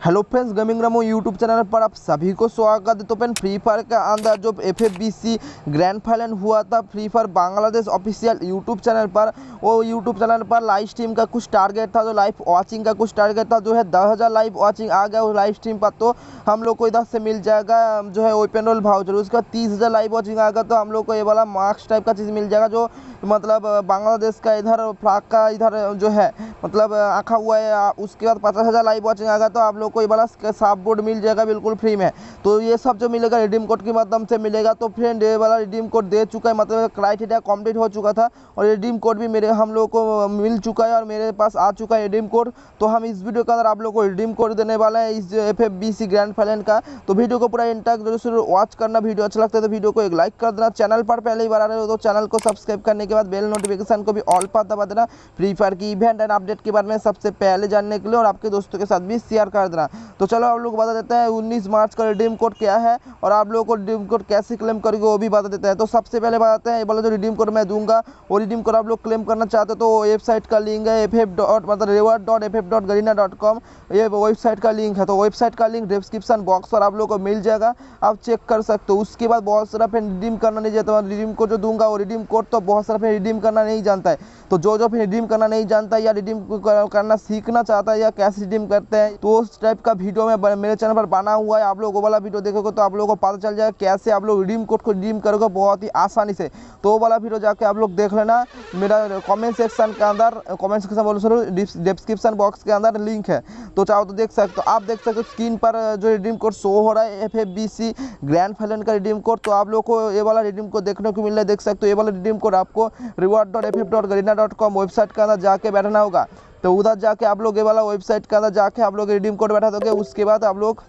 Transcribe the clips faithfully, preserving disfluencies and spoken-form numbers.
Hello friends, gaming Ramu YouTube channel पर आप सभी को स्वागत है। तो फ्रेंड फ्री फायर के अंदर जो F F B C grand final हुआ था free fire Bangladesh official YouTube channel पर, वो यूट्यूब चैनल पर लाइव स्ट्रीम का कुछ टारगेट था, जो लाइव वॉचिंग का कुछ टारगेट था, जो है दस हज़ार लाइव वॉचिंग आ गया उस लाइव स्ट्रीम पर। तो हम लोग को इधर से मिल जाएगा जो है ओपन रोल भाउचर। उसके बाद तीस हज़ार लाइव वॉचिंग आ गया तो हम लोग को ये वाला मार्क्स टाइप का चीज़ मिल जाएगा, जो मतलब बांग्लादेश का इधर फ्लैग का इधर जो है मतलब आँखा हुआ है। उसके बाद पचास हज़ार लाइव वॉचिंग आ गया तो आप लोग को ये वाला साफ बोर्ड मिल जाएगा बिल्कुल फ्री में। तो ये सब जो मिलेगा रिडीम कोड के माध्यम से मिलेगा। तो फ्रेंड ये वाला रिडीम कोड दे चुका है, मतलब क्राइटेरिया कंप्लीट हो चुका था और रिडीम कोड भी मेरे हम लोग को मिल चुका है और मेरे पास आ चुका है रिडीम कोड। तो हम इस वीडियो के अंदर आप लोग को रिडीम कोड देने वाले हैं इस F F B C grand final का। तो वीडियो को पूरा एंड तक जरूर वॉच करना। वीडियो अच्छा लगता है तो वीडियो को एक लाइक कर देना। चैनल पर पहले ही बार आ रहे हो तो चैनल को सब्सक्राइब करने के बाद बेल नोटिफिकेशन को भी ऑल पर दबा देना, फ्री फायर की इवेंट एंड अपडेट के बारे में सबसे पहले जानने के लिए, और आपके दोस्तों के साथ भी शेयर कर देना। तो चलो आप लोग बता देते हैं उन्नीस मार्च का रिडीम कोड क्या है और आप लोगों को रिडीम कोड कैसे क्लेम करेंगे वो भी बता देते हैं। तो सबसे पहले बताते हैं ये वाला जो रिडीम कोड मैं दूंगा, वो रिडीम कोड आप लोग क्लेम करना चाहते हो तो वेबसाइट का लिंक है एफ एफ डॉट मतलब reward dot F F dot Garena dot com, ये वेबसाइट का लिंक है। तो वेबसाइट का लिंक डिस्क्रिप्शन बॉक्स पर आप लोग को मिल जाएगा, आप चेक कर सकते हो। उसके बाद बहुत सारा फिर रिडीम करना नहीं जाता, रिडीम कोड जो दूंगा वो रिडीम कोड तो बहुत सारा फिर रिडीम करना नहीं जानता है। तो जो जो फिर रिडीम करना नहीं जानता है या रिडीम करना सीखना चाहता है या कैसे रिडीम करते हैं, तो उस टाइप का वीडियो में मेरे चैनल पर बना हुआ है। आप लोग वो वाला वीडियो देखोगे तो आप लोगों को पता चल जाएगा कैसे आप लोग रिडीम कोड को रिडीम करोगे बहुत ही आसानी से। तो वो वाला वीडियो जाके आप लोग देख लेना, मेरा कमेंट सेक्शन के अंदर कमेंट सेक्शन बोलो सर डिस्क्रिप्शन बॉक्स के अंदर लिंक है, तो चाहो तो देख सकते हो। आप देख सकते हो स्क्रीन पर जो रिडीम कोड शो हो रहा है F F B C grand final का रिडीम कोड। तो आप लोग को ये वाला रिडीम कोड देखने को मिल रहा है, देख सकते हो। ये वाला रिडीम कोड आपको reward dot F F dot Garena dot com website के अंदर जाके बैठना होगा। तो उधर जाके आप लोग ये वाला वेबसाइट के अंदर जाके आप लोग रिडीम कोड बैठा दोगे। उसके बाद आप लोग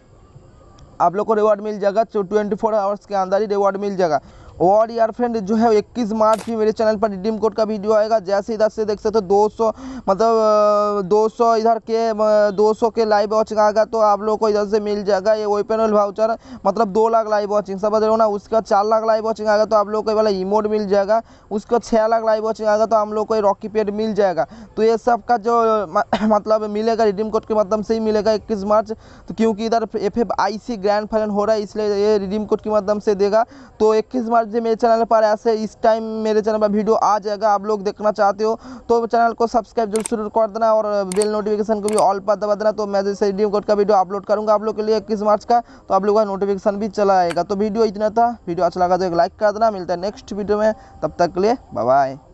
आप लोग को रिवॉर्ड मिल जाएगा, ट्वेंटी फोर आवर्स के अंदर ही रिवॉर्ड मिल जाएगा। और यार फ्रेंड जो है इक्कीस मार्च भी मेरे चैनल पर रिडीम कोड का वीडियो आएगा। जैसे इधर से देख सकते हो दो सौ मतलब दो सौ इधर के दो सौ के लाइव वॉचिंग आएगा तो आप लोगों को इधर से मिल जाएगा ये ओपन रोल वाउचर, मतलब दो लाख लाइव वॉचिंग समझ रहे हो ना। उसके बाद चार लाख लाइव वॉचिंग आएगा तो आप लोग को ये वाला इमोट मिल जाएगा। उसके बाद छः लाख लाइव वॉचिंग आएगा तो हम लोग को रॉकी पेड मिल जाएगा। तो ये सब का जो मतलब मिलेगा रिडीम कोड के माध्यम से ही मिलेगा इक्कीस मार्च। तो क्योंकि इधर F F I C grand final हो रहा है इसलिए ये रिडीम कोड के माध्यम से देगा। तो इक्कीस मार्च से मेरे चैनल पर ऐसे इस टाइम मेरे चैनल पर वीडियो आ जाएगा। आप लोग देखना चाहते हो तो चैनल को सब्सक्राइब जरूर शुरू कर देना और बेल नोटिफिकेशन को भी ऑल पर दबा देना। तो मैं जैसे रिडीम कोड का वीडियो अपलोड करूंगा आप लोग के लिए इक्कीस मार्च का, तो आप लोग का नोटिफिकेशन भी चला आएगा। तो वीडियो इतना था, वीडियो अच्छा लगा तो एक लाइक कर देना। मिलता है नेक्स्ट वीडियो में, तब तक के लिए बाय बाय।